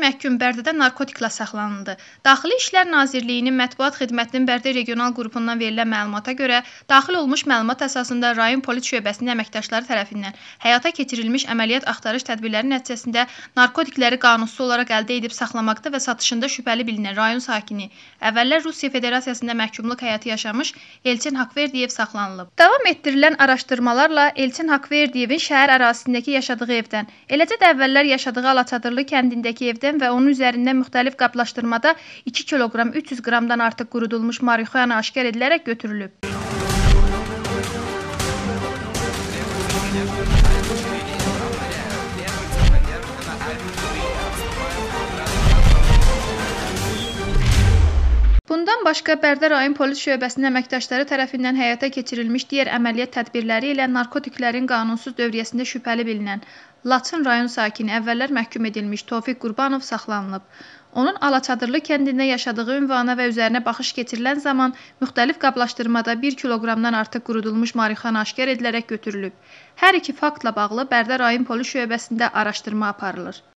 məhkum Bərdədə narkotiklə saxlanıldı. Daxili İşlər Nazirliyinin Mətbuat Xidmətinin Bərdə Regional Qrupundan verilən məlumata görə, daxil olmuş məlumat əsasında rayon polis şöbəsinin əməkdaşları tərəfindən həyata keçirilmiş əməliyyat axtarış tədbirləri nəticəsində narkotikləri qanunsuz olaraq əldə edib saxlamaqda və satışında şübhəli bilinən rayon sakini, əvvəllər Rusiya Federasiyasında məhkumluq həyatı yaşamış Elçin Haqverdiyev saxlanılıb. Davam etdirilən araşdırmalarla Elçin Haqverdiyevin şəhər ərazisindəki yaşadığı evdən, eləcə də əvvəllər yaşadığı Alaçadırlı kəndindəki evdən və onun üzərində müxtəlif qablaşdırmada 2 kiloqram 300 qramdan artıq qurudulmuş marixuana aşkar edilərək götürülüb. Bundan başqa Bərdə rayon polis şöbəsinin əməkdaşları tərəfindən həyata keçirilmiş digər əməliyyat tədbirləri ilə narkotiklərin qanunsuz dövriyyəsində şübhəli bilinən Laçın rayon sakini əvvəllər məhkum edilmiş Tofiq Qurbanov saxlanılıb. Onun Alaçadırlı kəndində yaşadığı ünvana və üzərinə baxış keçirilən zaman müxtəlif qablaşdırmada 1 kiloqramdan artıq qurudulmuş marixuana aşkar edilərək götürülüb. Hər iki faktla bağlı Bərdə rayon polis şöbəsində araşdırma aparılır.